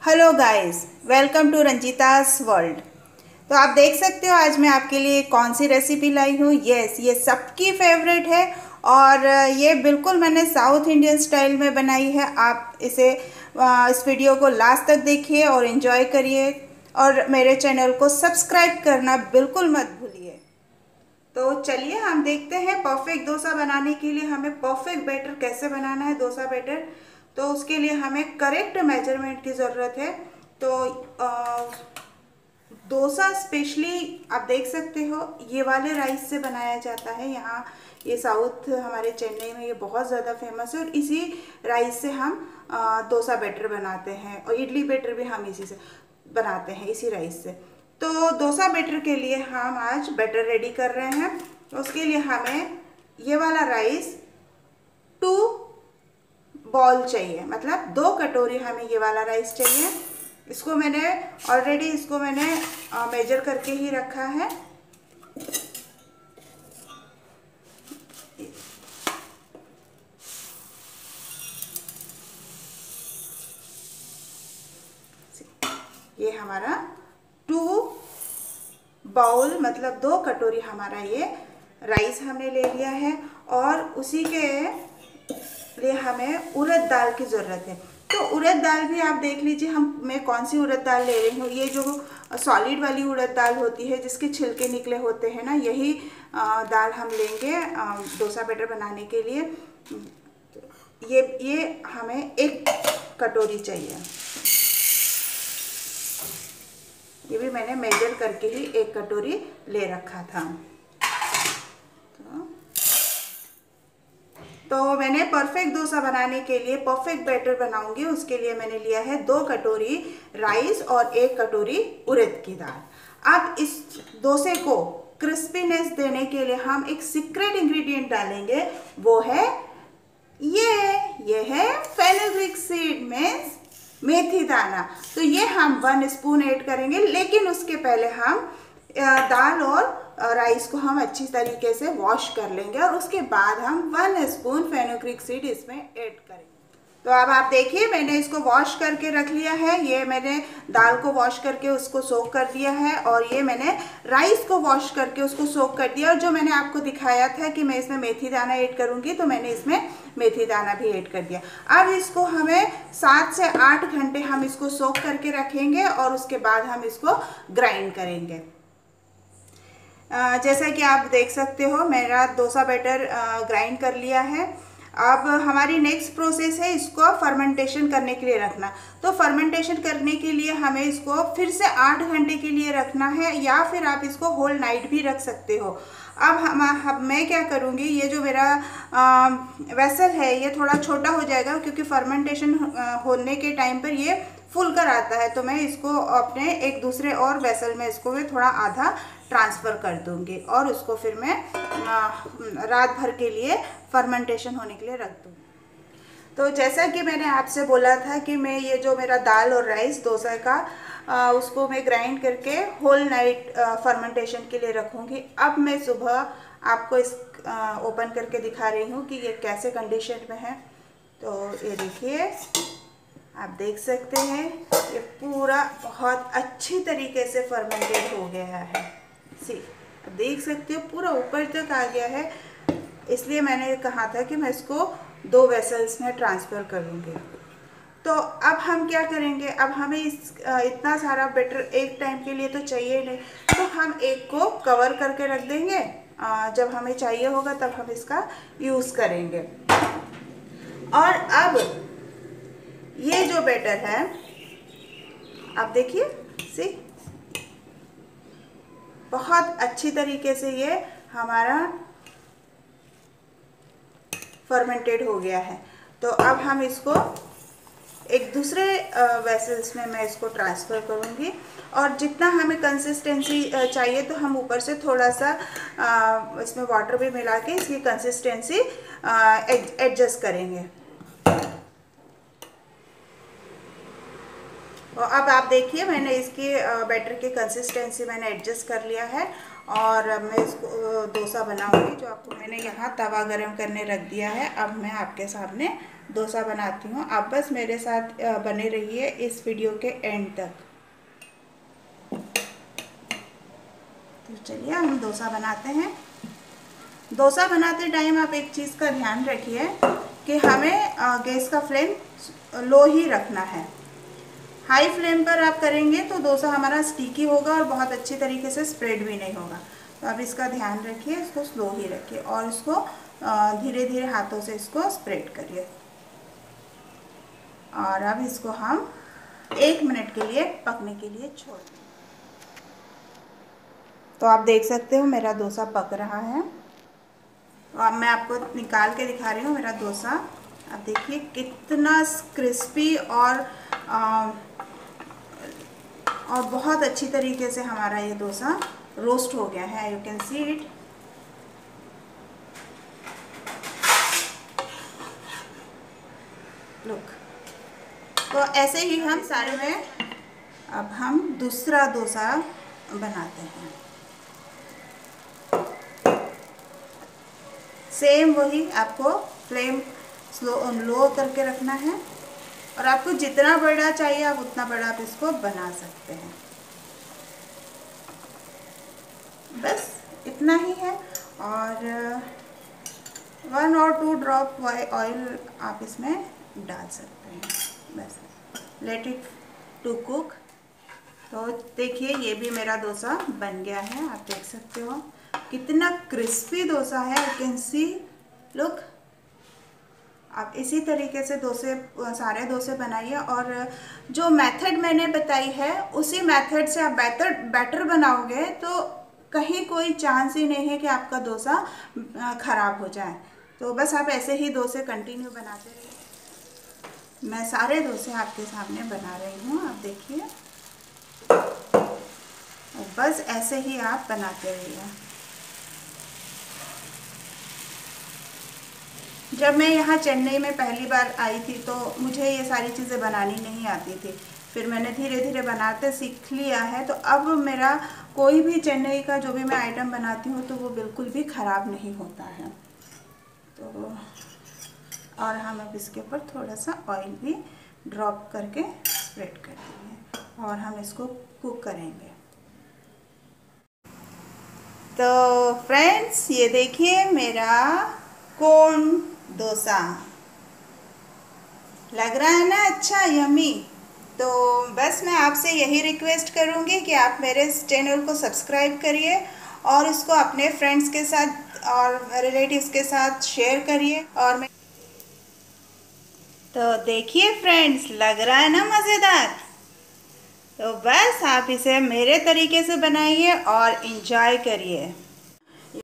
Hello guys, welcome to Ranjita's world. तो आप देख सकते हो आज मैं आपके लिए कौन सी रेसिपी लाई हूँ। ये सबकी फेवरेट है और ये बिल्कुल मैंने साउथ इंडियन स्टाइल में बनाई है। आप इस वीडियो को लास्ट तक देखिए और एंजॉय करिए और मेरे चैनल को सब्सक्राइब करना बिल्कुल मत भूलिए। तो चलिए हम देखते हैं परफेक्ट डोसा बनाने के लिए हमें परफेक्ट बैटर कैसे बनाना है। डोसा बैटर तो उसके लिए हमें करेक्ट मेजरमेंट की ज़रूरत है। तो डोसा स्पेशली आप देख सकते हो ये वाले राइस से बनाया जाता है। यहाँ ये साउथ हमारे चेन्नई में ये बहुत ज़्यादा फेमस है और इसी राइस से हम डोसा बैटर बनाते हैं और इडली बैटर भी हम इसी से बनाते हैं, इसी राइस से। तो डोसा बैटर के लिए हम आज बैटर रेडी कर रहे हैं। तो उसके लिए हमें ये वाला राइस 2 बॉल चाहिए, मतलब 2 कटोरी हमें ये वाला राइस चाहिए। इसको मैंने ऑलरेडी मेजर करके ही रखा है। ये हमारा 2 बाउल मतलब 2 कटोरी हमारा ये राइस हमने ले लिया है और उसी के लिए हमें उड़द दाल की ज़रूरत है। तो उड़द दाल भी आप देख लीजिए मैं कौन सी उड़द दाल ले रही हूँ। ये जो सॉलिड वाली उड़द दाल होती है जिसके छिलके निकले होते हैं ना, यही दाल हम लेंगे डोसा बैटर बनाने के लिए। ये हमें 1 कटोरी चाहिए। ये भी मैंने मेजर करके ही 1 कटोरी ले रखा था। तो मैंने परफेक्ट डोसा बनाने के लिए परफेक्ट बैटर बनाऊंगी, उसके लिए मैंने लिया है 2 कटोरी राइस और 1 कटोरी उड़द की दाल। अब इस डोसे को क्रिस्पीनेस देने के लिए हम एक सीक्रेट इंग्रेडिएंट डालेंगे, वो है ये है फेनुग्रीक सीड मीन्स मेथी दाना। तो ये हम 1 स्पून ऐड करेंगे, लेकिन उसके पहले हम दाल और राइस को हम अच्छी तरीके से वॉश कर लेंगे और उसके बाद हम 1 स्पून फेनुग्रीक सीड इसमें ऐड करेंगे। तो अब आप देखिए मैंने इसको वॉश करके रख लिया है। ये मैंने दाल को वॉश करके उसको सोक कर दिया है और ये मैंने राइस को वॉश करके उसको सोक कर दिया। और जो मैंने आपको दिखाया था कि मैं इसमें मेथी दाना ऐड करूँगी, तो मैंने इसमें मेथी दाना भी ऐड कर दिया। अब इसको हमें 7 से 8 घंटे हम इसको सोक करके रखेंगे और उसके बाद हम इसको ग्राइंड करेंगे। जैसा कि आप देख सकते हो मेरा डोसा बैटर ग्राइंड कर लिया है। अब हमारी नेक्स्ट प्रोसेस है इसको फर्मेंटेशन करने के लिए रखना। तो फर्मेंटेशन करने के लिए हमें इसको फिर से 8 घंटे के लिए रखना है, या फिर आप इसको होल नाइट भी रख सकते हो। अब मैं क्या करूँगी, ये जो मेरा वेसल है ये थोड़ा छोटा हो जाएगा क्योंकि फर्मेंटेशन होने के टाइम पर ये फुल कर आता है। तो मैं इसको अपने एक दूसरे और वेसल में इसको भी थोड़ा आधा ट्रांसफ़र कर दूँगी और उसको फिर मैं रात भर के लिए फर्मेंटेशन होने के लिए रख दूँगी। तो जैसा कि मैंने आपसे बोला था कि मैं ये जो मेरा दाल और राइस डोसा का उसको मैं ग्राइंड करके होल नाइट फर्मेंटेशन के लिए रखूँगी। अब मैं सुबह आपको ओपन करके दिखा रही हूँ कि ये कैसे कंडीशन में है। तो ये देखिए, आप देख सकते हैं ये पूरा बहुत अच्छी तरीके से फर्मेंटेड हो गया है। देख सकते हो पूरा ऊपर तक आ गया है। इसलिए मैंने कहा था कि मैं इसको 2 वेसल्स में ट्रांसफ़र करूँगी। तो अब हम क्या करेंगे, अब हमें इतना सारा बैटर एक टाइम के लिए तो चाहिए नहीं, तो हम एक को कवर करके रख देंगे। जब हमें चाहिए होगा तब हम इसका यूज़ करेंगे। और अब ये जो बैटर है आप देखिए, बहुत अच्छी तरीके से ये हमारा फर्मेंटेड हो गया है। तो अब हम इसको एक दूसरे वेसल्स में मैं इसको ट्रांसफ़र करूँगी और जितना हमें कंसिस्टेंसी चाहिए तो हम ऊपर से थोड़ा सा इसमें वाटर भी मिला के इसकी कंसिस्टेंसी एडजस्ट करेंगे। और अब आप देखिए मैंने इसकी बैटर की कंसिस्टेंसी मैंने एडजस्ट कर लिया है और अब मैं इसको डोसा बनाऊंगी। जो आपको मैंने यहाँ तवा गरम करने रख दिया है, अब मैं आपके सामने डोसा बनाती हूँ। आप बस मेरे साथ बने रहिए इस वीडियो के एंड तक। तो चलिए हम डोसा बनाते हैं। डोसा बनाते टाइम आप एक चीज़ का ध्यान रखिए कि हमें गैस का फ्लेम लो ही रखना है। हाई फ्लेम पर आप करेंगे तो डोसा हमारा स्टिकी होगा और बहुत अच्छी तरीके से स्प्रेड भी नहीं होगा। तो आप इसका ध्यान रखिए, इसको स्लो ही रखिए और इसको धीरे धीरे हाथों से इसको स्प्रेड करिए। और अब इसको हम 1 मिनट के लिए पकने के लिए छोड़ दें। तो आप देख सकते हो मेरा डोसा पक रहा है। तो अब मैं आपको निकाल के दिखा रही हूँ मेरा डोसा। आप देखिए कितना क्रिस्पी और बहुत अच्छी तरीके से हमारा ये डोसा रोस्ट हो गया है। You can see it. Look. तो ऐसे ही हम सारे में अब हम दूसरा डोसा बनाते हैं। सेम वही आपको फ्लेम लो करके रखना है और आपको जितना बड़ा चाहिए आप उतना बड़ा आप इसको बना सकते हैं। बस इतना ही है। और 1 और 2 ड्रॉप ऑयल आप इसमें डाल सकते हैं। बस लेट इट टू कुक। तो देखिए ये भी मेरा डोसा बन गया है। आप देख सकते हो कितना क्रिस्पी डोसा है। You can see look. आप इसी तरीके से सारे डोसे बनाइए और जो मेथड मैंने बताई है उसी मेथड से आप बैटर बनाओगे तो कहीं कोई चांस ही नहीं है कि आपका डोसा ख़राब हो जाए। तो बस आप ऐसे ही डोसे कंटिन्यू बनाते रहिए। मैं सारे डोसे आपके सामने बना रही हूँ, आप देखिए। और बस ऐसे ही आप बनाते रहिए। जब मैं यहाँ चेन्नई में पहली बार आई थी तो मुझे ये सारी चीज़ें बनानी नहीं आती थी। फिर मैंने धीरे धीरे बनाते सीख लिया है। तो अब मेरा कोई भी चेन्नई का जो भी मैं आइटम बनाती हूँ तो वो बिल्कुल भी ख़राब नहीं होता है। तो और हम अब इसके ऊपर थोड़ा सा ऑयल भी ड्रॉप करके स्प्रेड कर देंगे और हम इसको कुक करेंगे। तो फ्रेंड्स ये देखिए मेरा कोन डोसा लग रहा है ना अच्छा, यमी। तो बस मैं आपसे यही रिक्वेस्ट करूँगी कि आप मेरे चैनल को सब्सक्राइब करिए और इसको अपने फ्रेंड्स के साथ और रिलेटिव्स के साथ शेयर करिए। और मैं तो देखिए फ्रेंड्स लग रहा है ना मज़ेदार। तो बस आप इसे मेरे तरीके से बनाइए और इंजॉय करिए।